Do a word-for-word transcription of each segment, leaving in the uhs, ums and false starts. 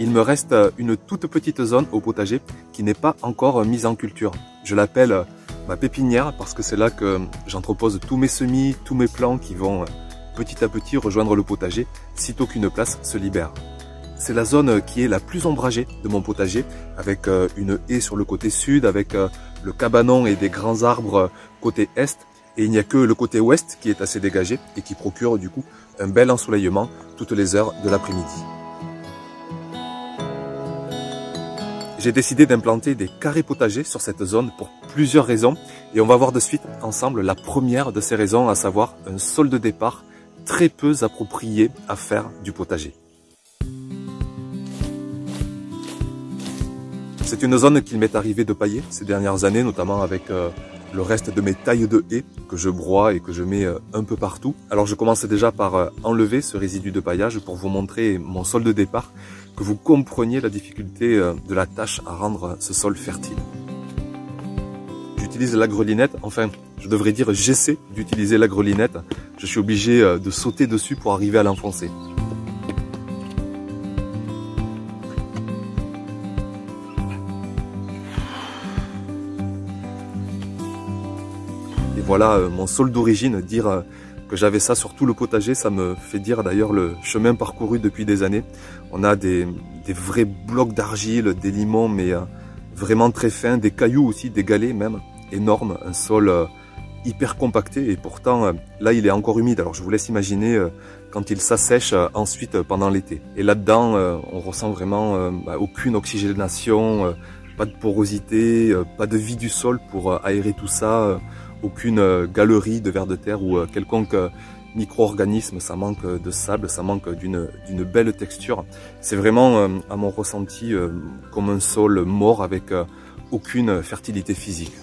il me reste une toute petite zone au potager qui n'est pas encore mise en culture. Je l'appelle ma pépinière parce que c'est là que j'entrepose tous mes semis, tous mes plants qui vont petit à petit rejoindre le potager sitôt qu'une place se libère. C'est la zone qui est la plus ombragée de mon potager, avec une haie sur le côté sud, avec le cabanon et des grands arbres côté est. Et il n'y a que le côté ouest qui est assez dégagé et qui procure du coup un bel ensoleillement toutes les heures de l'après-midi. J'ai décidé d'implanter des carrés potagers sur cette zone pour plusieurs raisons. Et on va voir de suite ensemble la première de ces raisons, à savoir un sol de départ très peu approprié à faire du potager. C'est une zone qu'il m'est arrivé de pailler ces dernières années, notamment avec euh, le reste de mes tailles de haies que je broie et que je mets euh, un peu partout. Alors je commence déjà par euh, enlever ce résidu de paillage pour vous montrer mon sol de départ, que vous compreniez la difficulté euh, de la tâche à rendre ce sol fertile. J'utilise la grelinette, enfin je devrais dire j'essaie d'utiliser la grelinette. Je suis obligé euh, de sauter dessus pour arriver à l'enfoncer. Et voilà euh, mon sol d'origine. Dire euh, que j'avais ça sur tout le potager, ça me fait dire d'ailleurs le chemin parcouru depuis des années. On a des, des vrais blocs d'argile, des limons mais euh, vraiment très fins, des cailloux aussi, des galets même, énormes, un sol euh, hyper compacté et pourtant euh, là il est encore humide. Alors je vous laisse imaginer euh, quand il s'assèche euh, ensuite euh, pendant l'été. Et là-dedans euh, on ressent vraiment euh, bah, aucune oxygénation, euh, pas de porosité, euh, pas de vie du sol pour euh, aérer tout ça. Euh, aucune euh, galerie de vers de terre ou euh, quelconque euh, micro-organisme, ça manque de sable, ça manque d'une d'une belle texture. C'est vraiment, euh, à mon ressenti, euh, comme un sol mort avec euh, aucune fertilité physique.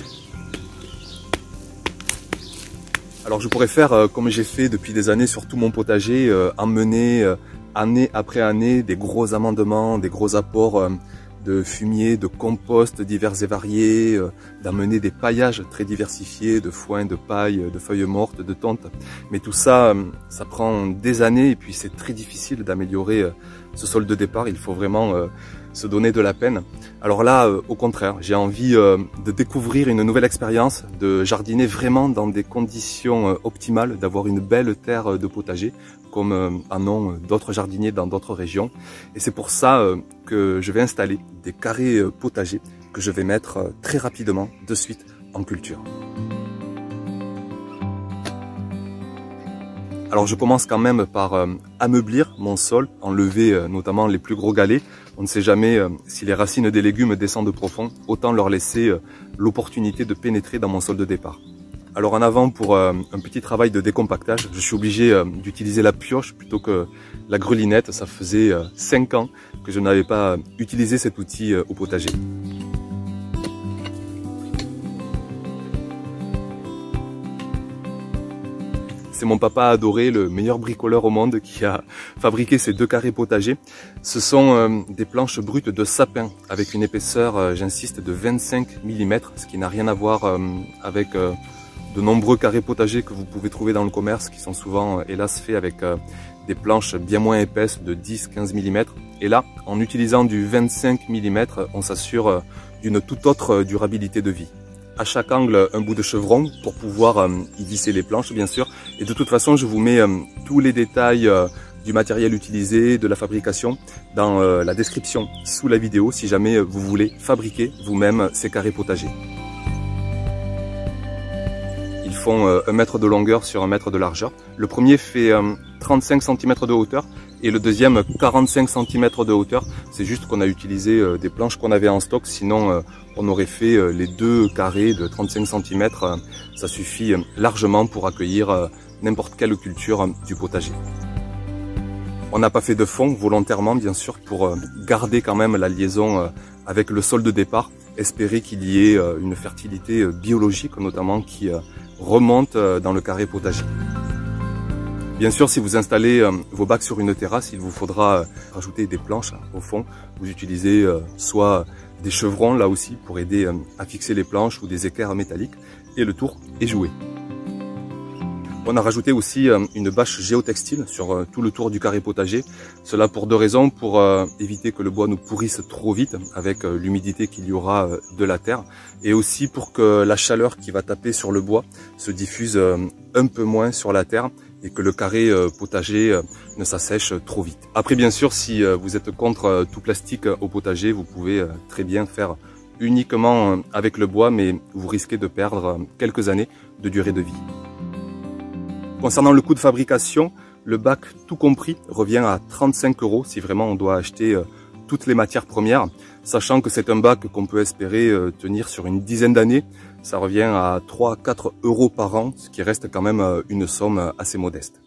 Alors je pourrais faire euh, comme j'ai fait depuis des années sur tout mon potager, euh, emmener euh, année après année des gros amendements, des gros apports euh, de fumier, de compost divers et variés, euh, d'amener des paillages très diversifiés, de foin, de paille, de feuilles mortes, de tonte. Mais tout ça, euh, ça prend des années et puis c'est très difficile d'améliorer euh, ce sol de départ. Il faut vraiment euh, se donner de la peine. Alors là, euh, au contraire, j'ai envie euh, de découvrir une nouvelle expérience, de jardiner vraiment dans des conditions euh, optimales, d'avoir une belle terre de potager, comme euh, en ont d'autres jardiniers dans d'autres régions. Et c'est pour ça euh, que je vais installer des carrés euh, potagers que je vais mettre euh, très rapidement de suite en culture. Alors je commence quand même par euh, ameublir mon sol, enlever euh, notamment les plus gros galets. On ne sait jamais euh, si les racines des légumes descendent profond, autant leur laisser euh, l'opportunité de pénétrer dans mon sol de départ. Alors en avant, pour euh, un petit travail de décompactage, je suis obligé euh, d'utiliser la pioche plutôt que la grelinette. Ça faisait euh, cinq ans que je n'avais pas utilisé cet outil euh, au potager. C'est mon papa adoré, le meilleur bricoleur au monde, qui a fabriqué ces deux carrés potagers. Ce sont euh, des planches brutes de sapin avec une épaisseur, euh, j'insiste, de vingt-cinq millimètres, ce qui n'a rien à voir euh, avec euh, de nombreux carrés potagers que vous pouvez trouver dans le commerce, qui sont souvent, euh, hélas, faits avec euh, des planches bien moins épaisses de dix à quinze millimètres. Et là, en utilisant du vingt-cinq millimètres, on s'assure euh, d'une toute autre durabilité de vie. À chaque angle, un bout de chevron pour pouvoir euh, y visser les planches, bien sûr. Et de toute façon, je vous mets euh, tous les détails euh, du matériel utilisé, de la fabrication, dans euh, la description sous la vidéo, si jamais vous voulez fabriquer vous-même ces carrés potagers. Ils font euh, un mètre de longueur sur un mètre de largeur. Le premier fait euh, trente-cinq centimètres de hauteur et le deuxième quarante-cinq centimètres de hauteur. C'est juste qu'on a utilisé euh, des planches qu'on avait en stock, sinon euh, on aurait fait euh, les deux carrés de trente-cinq centimètres. Euh, ça suffit euh, largement pour accueillir euh, n'importe quelle culture euh, du potager. On n'a pas fait de fond volontairement, bien sûr, pour euh, garder quand même la liaison euh, avec le sol de départ, espérer qu'il y ait euh, une fertilité euh, biologique notamment qui euh, remonte euh, dans le carré potager. Bien sûr, si vous installez euh, vos bacs sur une terrasse, il vous faudra euh, rajouter des planches hein, au fond. Vous utilisez euh, soit des chevrons là aussi pour aider euh, à fixer les planches ou des équerres métalliques et le tour est joué. On a rajouté aussi une bâche géotextile sur tout le tour du carré potager. Cela pour deux raisons, pour éviter que le bois nous pourrisse trop vite avec l'humidité qu'il y aura de la terre, et aussi pour que la chaleur qui va taper sur le bois se diffuse un peu moins sur la terre et que le carré potager ne s'assèche trop vite. Après, bien sûr, si vous êtes contre tout plastique au potager, vous pouvez très bien faire uniquement avec le bois, mais vous risquez de perdre quelques années de durée de vie. Concernant le coût de fabrication, le bac tout compris revient à trente-cinq euros si vraiment on doit acheter toutes les matières premières, sachant que c'est un bac qu'on peut espérer tenir sur une dizaine d'années. Ça revient à trois à quatre euros par an, ce qui reste quand même une somme assez modeste.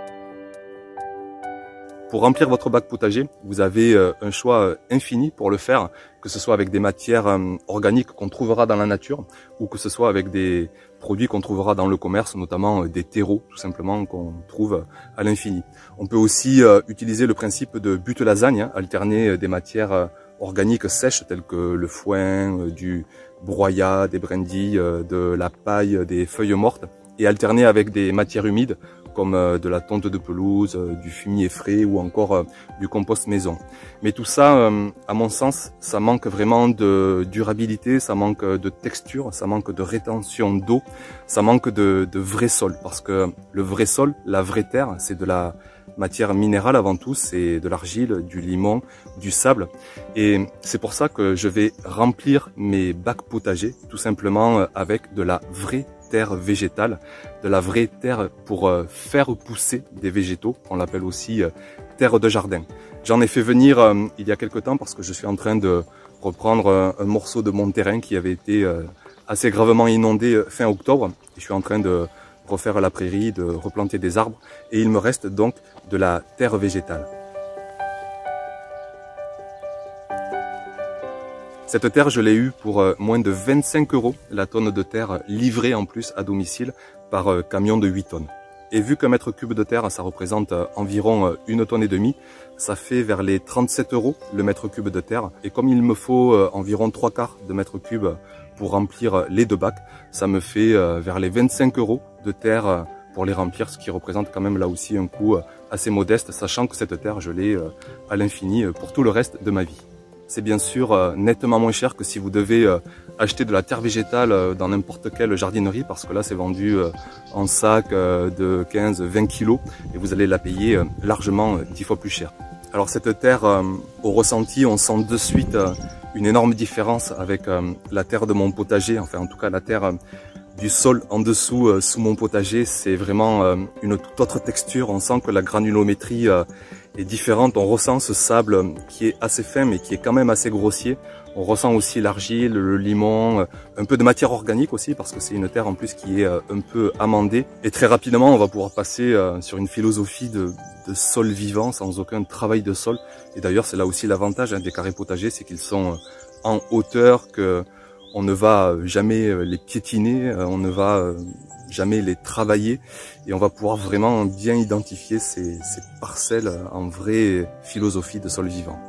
Pour remplir votre bac potager, vous avez un choix infini pour le faire, que ce soit avec des matières organiques qu'on trouvera dans la nature ou que ce soit avec des produits qu'on trouvera dans le commerce, notamment des terreaux tout simplement qu'on trouve à l'infini. On peut aussi utiliser le principe de butte lasagne, hein, alterner des matières organiques sèches telles que le foin, du broyat, des brindilles, de la paille, des feuilles mortes, et alterner avec des matières humides comme de la tonte de pelouse, du fumier frais ou encore du compost maison. Mais tout ça, à mon sens, ça manque vraiment de durabilité, ça manque de texture, ça manque de rétention d'eau, ça manque de, de vrai sol. Parce que le vrai sol, la vraie terre, c'est de la matière minérale avant tout, c'est de l'argile, du limon, du sable. Et c'est pour ça que je vais remplir mes bacs potagers tout simplement avec de la vraie terre végétale, de la vraie terre pour faire pousser des végétaux. On l'appelle aussi terre de jardin. J'en ai fait venir euh, il y a quelque temps parce que je suis en train de reprendre euh, un morceau de mon terrain qui avait été euh, assez gravement inondé euh, fin octobre. Et je suis en train de refaire la prairie, de replanter des arbres. Et il me reste donc de la terre végétale. Cette terre, je l'ai eue pour moins de vingt-cinq euros, la tonne de terre livrée en plus à domicile par camion de huit tonnes. Et vu qu'un mètre cube de terre, ça représente environ une tonne et demie, ça fait vers les trente-sept euros le mètre cube de terre. Et comme il me faut environ trois quarts de mètre cube pour remplir les deux bacs, ça me fait vers les vingt-cinq euros de terre pour les remplir, ce qui représente quand même là aussi un coût assez modeste, sachant que cette terre, je l'ai à l'infini pour tout le reste de ma vie. C'est bien sûr euh, nettement moins cher que si vous devez euh, acheter de la terre végétale euh, dans n'importe quelle jardinerie, parce que là c'est vendu euh, en sac euh, de quinze à vingt kilos et vous allez la payer euh, largement euh, dix fois plus cher. Alors cette terre, euh, au ressenti, on sent de suite euh, une énorme différence avec euh, la terre de mon potager, enfin en tout cas la terre euh, du sol en dessous, euh, sous mon potager. C'est vraiment euh, une toute autre texture. On sent que la granulométrie euh, est différente. On ressent ce sable qui est assez fin mais qui est quand même assez grossier. On ressent aussi l'argile, le limon, un peu de matière organique aussi parce que c'est une terre en plus qui est un peu amendée. Et très rapidement, on va pouvoir passer sur une philosophie de, de sol vivant sans aucun travail de sol. Et d'ailleurs, c'est là aussi l'avantage hein, des carrés potagers, c'est qu'ils sont en hauteur, que on ne va jamais les piétiner, on ne va jamais les travailler et on va pouvoir vraiment bien identifier ces, ces parcelles en vraie philosophie de sol vivant.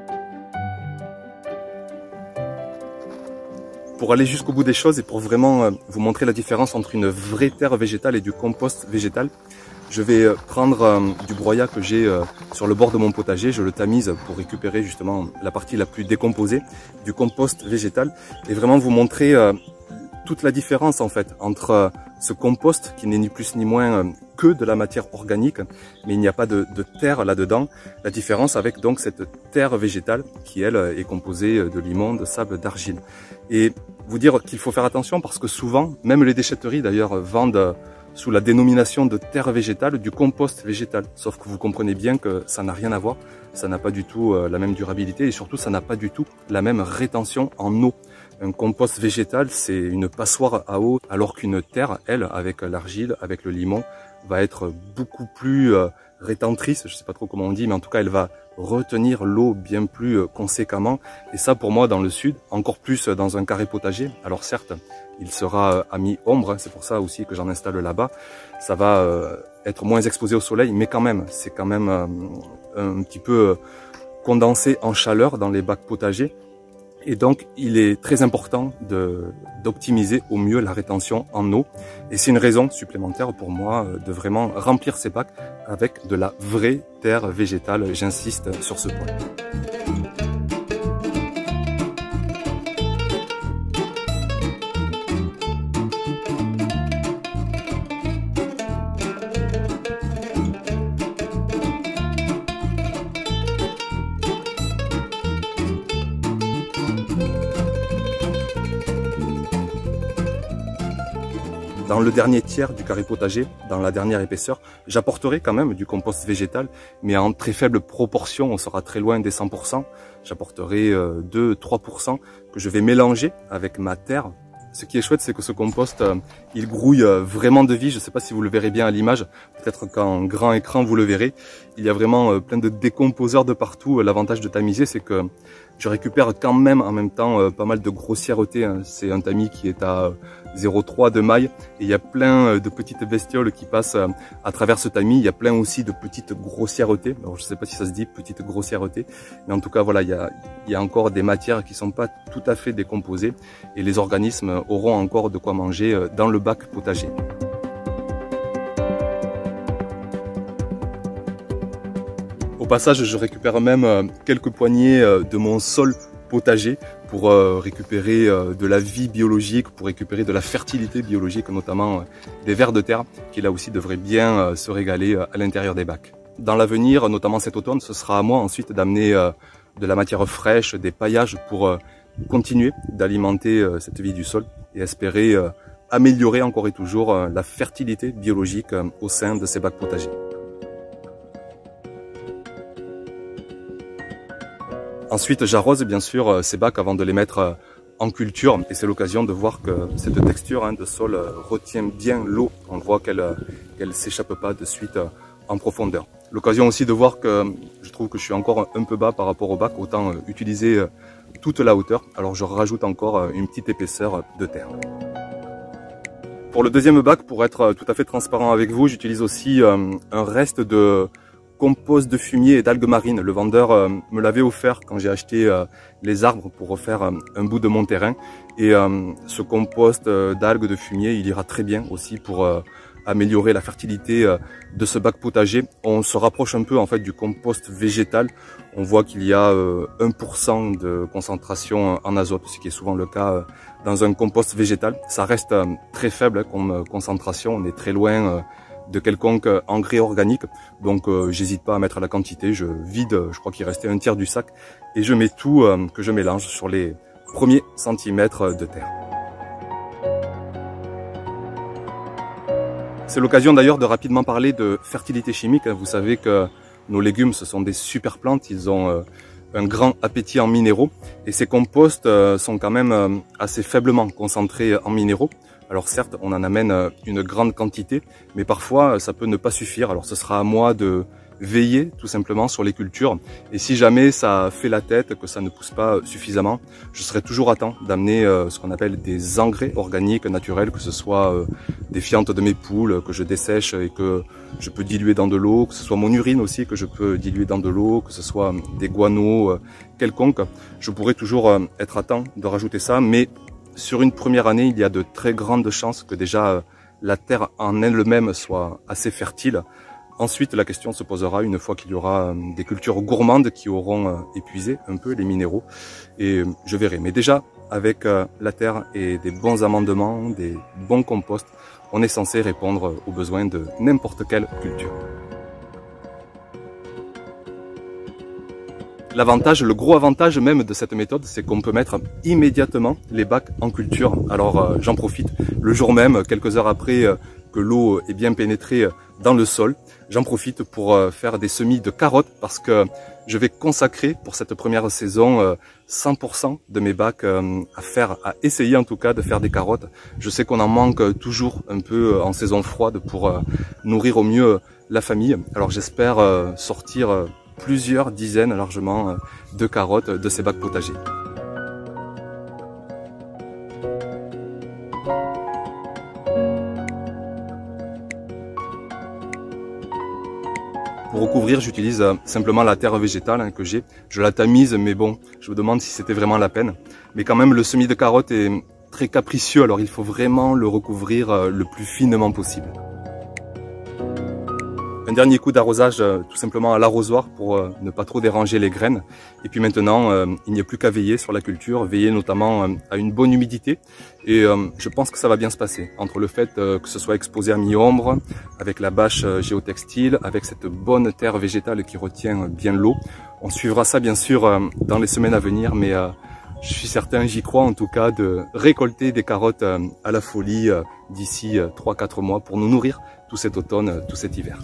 Pour aller jusqu'au bout des choses et pour vraiment vous montrer la différence entre une vraie terre végétale et du compost végétal, je vais prendre du broyat que j'ai sur le bord de mon potager, je le tamise pour récupérer justement la partie la plus décomposée du compost végétal et vraiment vous montrer toute la différence en fait entre ce compost qui n'est ni plus ni moins que de la matière organique, mais il n'y a pas de, de terre là-dedans. La différence avec donc cette terre végétale qui elle est composée de limon, de sable, d'argile. Et vous dire qu'il faut faire attention parce que souvent, même les déchetteries d'ailleurs vendent sous la dénomination de terre végétale du compost végétal. Sauf que vous comprenez bien que ça n'a rien à voir, ça n'a pas du tout la même durabilité et surtout ça n'a pas du tout la même rétention en eau. Un compost végétal, c'est une passoire à eau, alors qu'une terre, elle, avec l'argile, avec le limon, va être beaucoup plus euh, rétentrice, je sais pas trop comment on dit, mais en tout cas, elle va retenir l'eau bien plus euh, conséquemment. Et ça, pour moi, dans le sud, encore plus dans un carré potager. Alors certes, il sera euh, à mi-ombre, c'est pour ça aussi que j'en installe là-bas. Ça va euh, être moins exposé au soleil, mais quand même, c'est quand même euh, un petit peu euh, condensé en chaleur dans les bacs potagers. Et donc, il est très important de d'optimiser au mieux la rétention en eau. Et c'est une raison supplémentaire pour moi de vraiment remplir ces bacs avec de la vraie terre végétale. J'insiste sur ce point. Dans le dernier tiers du carré potager, dans la dernière épaisseur, j'apporterai quand même du compost végétal, mais en très faible proportion, on sera très loin des cent pour cent. J'apporterai deux à trois pour cent que je vais mélanger avec ma terre. Ce qui est chouette, c'est que ce compost, il grouille vraiment de vie. Je ne sais pas si vous le verrez bien à l'image, peut-être qu'en grand écran, vous le verrez. Il y a vraiment plein de décomposeurs de partout. L'avantage de tamiser, c'est que je récupère quand même en même temps pas mal de grossièreté. C'est un tamis qui est à zéro virgule trois de maille et il y a plein de petites bestioles qui passent à travers ce tamis. Il y a plein aussi de petites grossièretés. Alors je ne sais pas si ça se dit petite grossièreté, mais en tout cas voilà, il y a, il y a encore des matières qui sont pas tout à fait décomposées et les organismes auront encore de quoi manger dans le bac potager. Au passage, je récupère même quelques poignées de mon sol potager pour récupérer de la vie biologique, pour récupérer de la fertilité biologique, notamment des vers de terre, qui là aussi devraient bien se régaler à l'intérieur des bacs. Dans l'avenir, notamment cet automne, ce sera à moi ensuite d'amener de la matière fraîche, des paillages pour continuer d'alimenter cette vie du sol et espérer améliorer encore et toujours la fertilité biologique au sein de ces bacs potagers. Ensuite, j'arrose bien sûr ces bacs avant de les mettre en culture et c'est l'occasion de voir que cette texture hein, de sol retient bien l'eau. On voit qu'elle qu'elle s'échappe pas de suite en profondeur. L'occasion aussi de voir que je trouve que je suis encore un peu bas par rapport au bac, autant utiliser toute la hauteur. Alors je rajoute encore une petite épaisseur de terre. Pour le deuxième bac, pour être tout à fait transparent avec vous, j'utilise aussi un reste de compost de fumier et d'algues marines. Le vendeur euh, me l'avait offert quand j'ai acheté euh, les arbres pour refaire euh, un bout de mon terrain. Et euh, ce compost euh, d'algues de fumier, il ira très bien aussi pour euh, améliorer la fertilité euh, de ce bac potager. On se rapproche un peu en fait du compost végétal. On voit qu'il y a euh, un pour cent de concentration en azote, ce qui est souvent le cas euh, dans un compost végétal. Ça reste euh, très faible hein, comme euh, concentration. On est très loin euh, de quelconque engrais organique, donc euh, j'hésite pas à mettre la quantité, je vide, je crois qu'il restait un tiers du sac, et je mets tout euh, que je mélange sur les premiers centimètres de terre. C'est l'occasion d'ailleurs de rapidement parler de fertilité chimique. Vous savez que nos légumes, ce sont des super plantes, ils ont euh, un grand appétit en minéraux, et ces composts euh, sont quand même euh, assez faiblement concentrés en minéraux. Alors certes, on en amène une grande quantité, mais parfois ça peut ne pas suffire. Alors ce sera à moi de veiller tout simplement sur les cultures. Et si jamais ça fait la tête, que ça ne pousse pas suffisamment, je serai toujours à temps d'amener ce qu'on appelle des engrais organiques naturels, que ce soit des fientes de mes poules que je dessèche et que je peux diluer dans de l'eau, que ce soit mon urine aussi que je peux diluer dans de l'eau, que ce soit des guanos quelconques. Je pourrais toujours être à temps de rajouter ça, mais sur une première année, il y a de très grandes chances que déjà la terre en elle-même soit assez fertile. Ensuite, la question se posera une fois qu'il y aura des cultures gourmandes qui auront épuisé un peu les minéraux. Et je verrai. Mais déjà, avec la terre et des bons amendements, des bons composts, on est censé répondre aux besoins de n'importe quelle culture. L'avantage, le gros avantage même de cette méthode, c'est qu'on peut mettre immédiatement les bacs en culture. Alors euh, j'en profite le jour même, quelques heures après euh, que l'eau est bien pénétrée dans le sol. J'en profite pour euh, faire des semis de carottes parce que je vais consacrer pour cette première saison euh, cent pour cent de mes bacs euh, à faire, à essayer en tout cas de faire des carottes. Je sais qu'on en manque toujours un peu en saison froide pour euh, nourrir au mieux la famille. Alors j'espère euh, sortir euh, plusieurs dizaines largement de carottes de ces bacs potagers. Pour recouvrir, j'utilise simplement la terre végétale que j'ai. Je la tamise, mais bon, je me demande si c'était vraiment la peine. Mais quand même, le semis de carottes est très capricieux, alors il faut vraiment le recouvrir le plus finement possible. Un dernier coup d'arrosage tout simplement à l'arrosoir pour ne pas trop déranger les graines. Et puis maintenant, il n'y a plus qu'à veiller sur la culture, veiller notamment à une bonne humidité. Et je pense que ça va bien se passer. Entre le fait que ce soit exposé à mi-ombre, avec la bâche géotextile, avec cette bonne terre végétale qui retient bien l'eau. On suivra ça bien sûr dans les semaines à venir, mais je suis certain, j'y crois en tout cas, de récolter des carottes à la folie d'ici trois à quatre mois pour nous nourrir tout cet automne, tout cet hiver.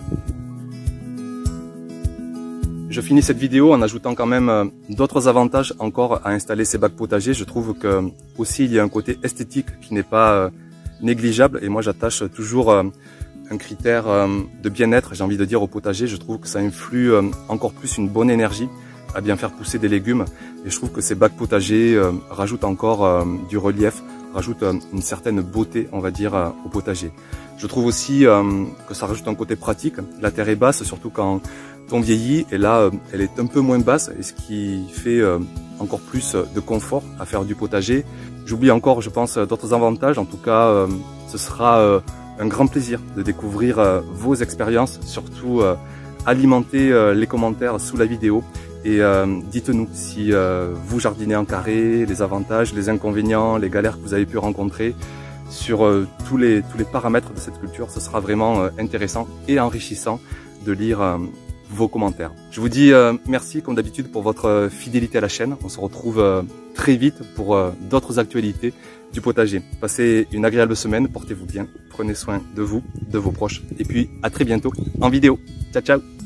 Je finis cette vidéo en ajoutant quand même d'autres avantages encore à installer ces bacs potagers. Je trouve que aussi il y a un côté esthétique qui n'est pas négligeable et moi j'attache toujours un critère de bien-être, j'ai envie de dire, au potager. Je trouve que ça influe encore plus une bonne énergie à bien faire pousser des légumes et je trouve que ces bacs potagers rajoutent encore du relief, rajoutent une certaine beauté, on va dire, au potager. Je trouve aussi que ça rajoute un côté pratique. La terre est basse, surtout quand on vieillit, et là elle est un peu moins basse, et ce qui fait encore plus de confort à faire du potager. J'oublie encore, je pense, d'autres avantages. En tout cas, ce sera un grand plaisir de découvrir vos expériences, surtout alimenter les commentaires sous la vidéo. Et euh, dites-nous si euh, vous jardinez en carré, les avantages, les inconvénients, les galères que vous avez pu rencontrer sur euh, tous, les, tous les paramètres de cette culture. Ce sera vraiment euh, intéressant et enrichissant de lire euh, vos commentaires. Je vous dis euh, merci comme d'habitude pour votre fidélité à la chaîne. On se retrouve euh, très vite pour euh, d'autres actualités du potager. Passez une agréable semaine, portez-vous bien, prenez soin de vous, de vos proches et puis à très bientôt en vidéo. Ciao ciao.